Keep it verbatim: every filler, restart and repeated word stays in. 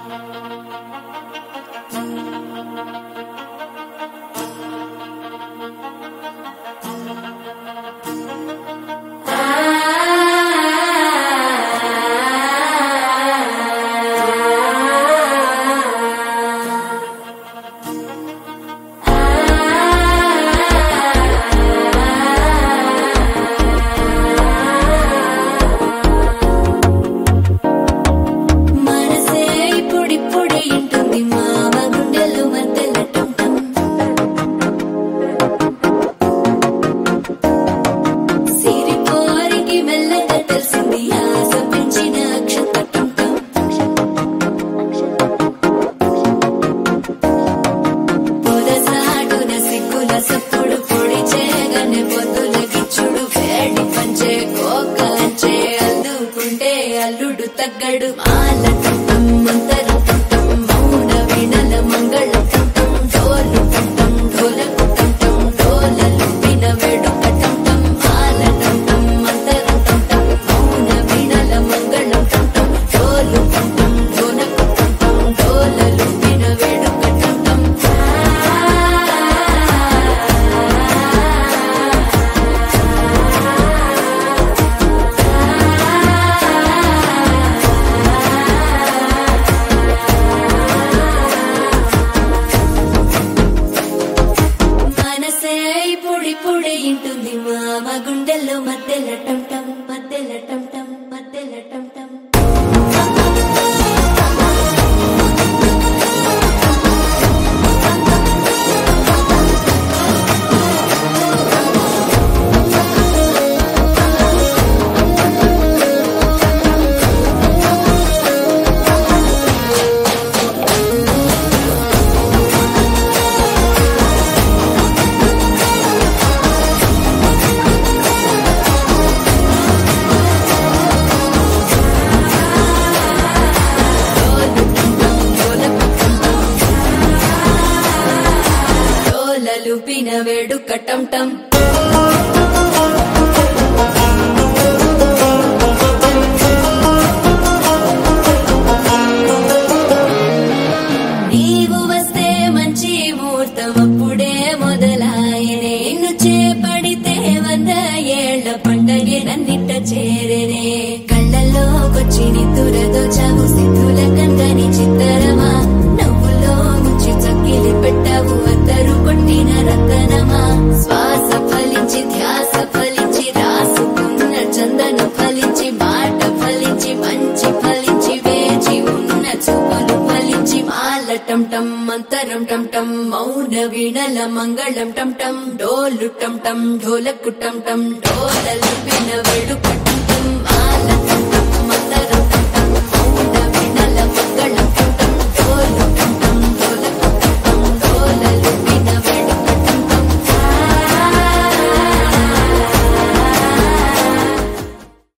అల్లుడు తగ్గడు మాల కంఠం మంతర కంఠం మౌన వినల మంగళ కంఠం డోలు కంఠం ఢోలకు కంఠం డోలలు విన వేడుక కంఠం మాల కంఠం మంతర కంఠం మౌన వినల మంగళ కంఠం డోలు కంఠం ఢోలకు కంఠం డోలలు విన వేడుక కంఠం ఇంటుంది మామ గుండెల్లో మధ్యల టంటం మధ్యల టంటం మధ్యల టంటం లూపిన వేడుక టంటం నీవు వస్తే మంచి ముహూర్తం అప్పుడే మొదలాయనే నిన్ను చేపడితే వంద ఏళ్ల పండగే నన్నిట్ట చేరేనే కళ్ళల్లోకొచ్చి నిద్దురదోచావు సిద్ధుల కందని చిత్తరమా నవ్వులో ముంచి చక్కిలి పెట్టావు అద్దరు కొట్టిన రతనమా శ్వాస ఫలించి ధ్యాస ఫలించి రాసుకున్న చందన ఫలించి మాట ఫలించి మంచి ఫలించి వేచి ఉన్న చూపులు ఫలించి మాల టంటం మంతరం టంటం మౌన వీణల మంగళం టంటం డోలు టంటం ఢోలకు టంటం డోలలు విన వేడుక